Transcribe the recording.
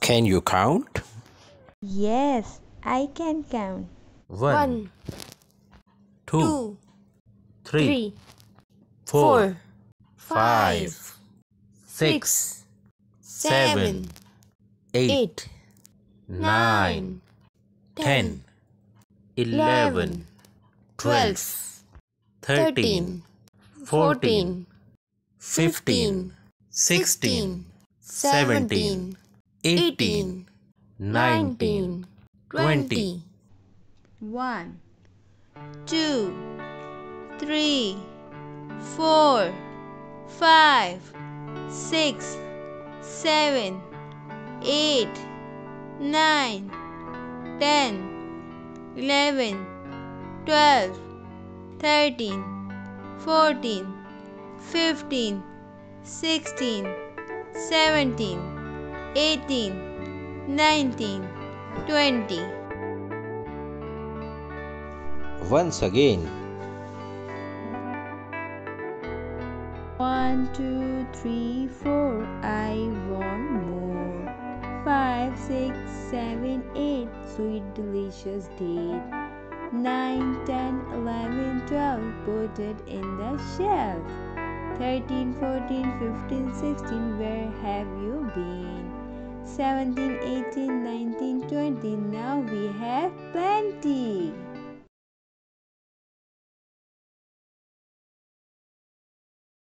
Can you count? Yes, I can count. 1, 2, 3, 4, 5, 6, 7, 8, 8, 9, 10, 11, 12, 13, 14, 14, 15, 16, 17, 18, 19, 20. 1, 2, 3, 4, 5, 6, 7, 8, 9, 10, 11, 12, 13, 14, 15, 16, 17, 18, 19, 20. Once again. 1, 2, 3, 4. I want more. 5, 6, 7, 8. Sweet, delicious date. 9, 10, 11, 12. Put it in the shelf. 13, 14, 15, 16. Where have you been? 17, 18, 19, 20. Now we have plenty.